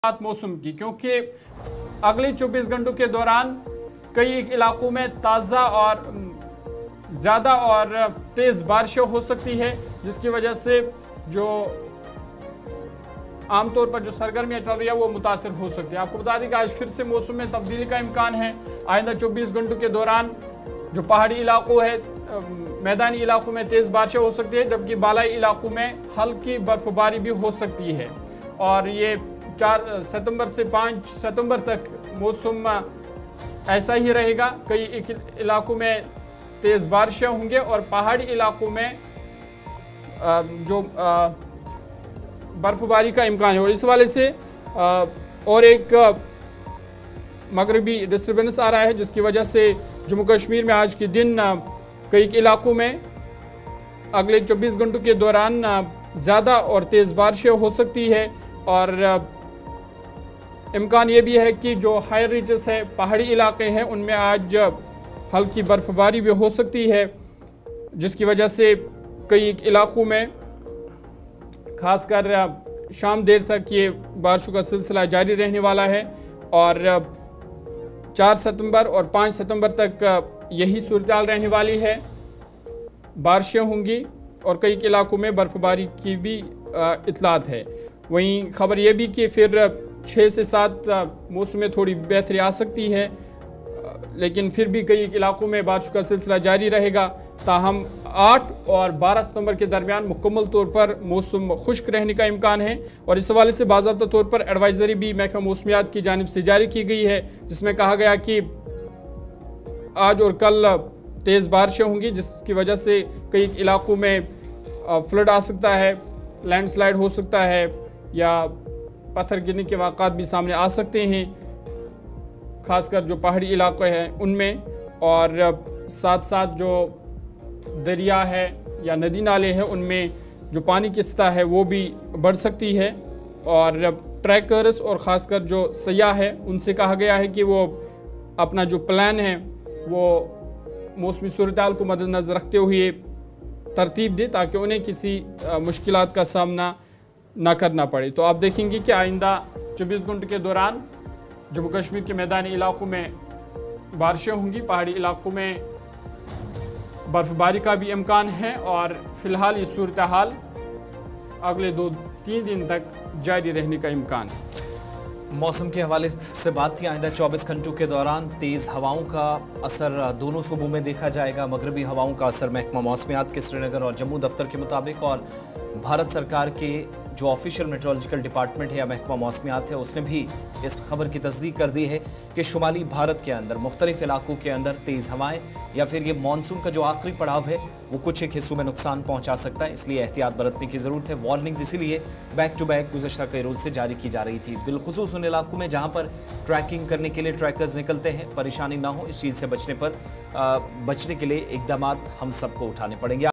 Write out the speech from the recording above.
बात मौसम की, क्योंकि अगले 24 घंटों के दौरान कई इलाकों में ताज़ा और ज़्यादा और तेज़ बारिशें हो सकती है, जिसकी वजह से जो आमतौर पर जो सरगर्मियाँ चल रही है वो मुतासर हो सकती है। आपको बता दें कि आज फिर से मौसम में तब्दीली का इम्कान है। आइंदा 24 घंटों के दौरान जो पहाड़ी इलाकों है, मैदानी इलाकों में तेज़ बारिशें हो सकती है, जबकि बालाई इलाकों में हल्की बर्फबारी भी हो सकती है। और ये 4 सितंबर से 5 सितंबर तक मौसम ऐसा ही रहेगा। कई इलाकों में तेज़ बारिशें होंगे और पहाड़ी इलाकों में जो बर्फबारी का इम्कान है। और इस वाले से और एक मगरबी डिस्टर्बेंस आ रहा है, जिसकी वजह से जम्मू कश्मीर में आज के दिन कई इलाकों में अगले 24 घंटों के दौरान ज़्यादा और तेज़ बारिशें हो सकती है। और इम्कान ये भी है कि जो हायर रीचेस है, पहाड़ी इलाके हैं, उनमें आज हल्की बर्फबारी भी हो सकती है, जिसकी वजह से कई इलाकों में खासकर शाम देर तक ये बारिशों का सिलसिला जारी रहने वाला है। और 4 सितंबर और 5 सितंबर तक यही सूरत रहने वाली है, बारिशें होंगी और कई इलाकों में बर्फबारी की भी इतलात है। वहीं खबर यह भी कि फिर 6 से 7 मौसम में थोड़ी बेहतरी आ सकती है, लेकिन फिर भी कई इलाकों में बारिश का सिलसिला जारी रहेगा। ताहम 8 और 12 सितंबर के दरमियान मुकम्मल तौर पर मौसम खुश्क रहने का इम्कान है। और इस हवाले से बाज़ाब्ता तौर पर एडवाइज़री भी महकमा मौसमियात की जानिब से जारी की गई है, जिसमें कहा गया कि आज और कल तेज़ बारिशें होंगी, जिसकी वजह से कई इलाकों में फ्लड आ सकता है, लैंडस्लाइड हो सकता है या पत्थर गिरने के वाक़ात भी सामने आ सकते हैं, खासकर जो पहाड़ी इलाके हैं उनमें। और साथ साथ जो दरिया है या नदी नाले हैं, उनमें जो पानी की सतह है वो भी बढ़ सकती है। और ट्रैकर्स और ख़ासकर जो सयाह है उनसे कहा गया है कि वो अपना जो प्लान है वो मौसमी सूरत-ए-हाल को मद्देनज़र रखते हुए तरतीब दे, ताकि उन्हें किसी मुश्किलात का सामना ना करना पड़े। तो आप देखेंगे कि आइंदा 24 घंटे के दौरान जम्मू कश्मीर के मैदानी इलाकों में बारिशें होंगी, पहाड़ी इलाकों में बर्फबारी का भी इम्कान है। और फ़िलहाल ये सूरत हाल अगले 2-3 दिन तक जारी रहने का इम्कान है। मौसम के हवाले से बात थी। आइंदा 24 घंटों के दौरान तेज़ हवाओं का असर दोनों सूबों में देखा जाएगा। मगरबी हवाओं का असर महकमा मौसमियात के श्रीनगर और जम्मू दफ्तर के मुताबिक, और भारत सरकार के जो ऑफिशियल मेट्रोलॉजिकल डिपार्टमेंट है या महकमा मौसमियात है, उसने भी इस खबर की तस्दीक कर दी है कि शुमाली भारत के अंदर मुख्तलिफ इलाकों के अंदर तेज़ हवाएं या फिर ये मानसून का जो आखिरी पड़ाव है वो कुछ एक हिस्सों में नुकसान पहुंचा सकता है, इसलिए एहतियात बरतने की ज़रूरत है। वार्निंग्स इसीलिए बैक टू बैक गुज़श्ता कई रोज़ से जारी की जा रही थी, बिलखुसूस उन इलाकों में जहाँ पर ट्रैकिंग करने के लिए ट्रैकर्स निकलते हैं। परेशानी ना हो, इस चीज़ से बचने के लिए इकदाम हम सबको उठाने पड़ेंगे।